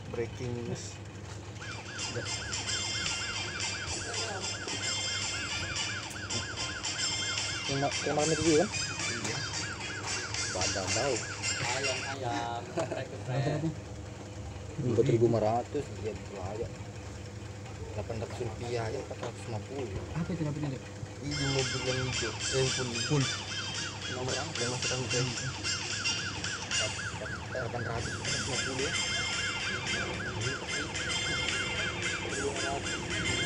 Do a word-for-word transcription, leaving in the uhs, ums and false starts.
breaking news. Yang malam itu kan? Iya. Badan tahu. Ayam ayam. Empat ribu lima ratus dia bahaya. Delapan ratus rupiah ya empat ratus lima puluh. Apa itu dapetnya? Ini mobil yang hijau, yang full full. Nomor yang masukkan ke delapan ratus lima puluh ya.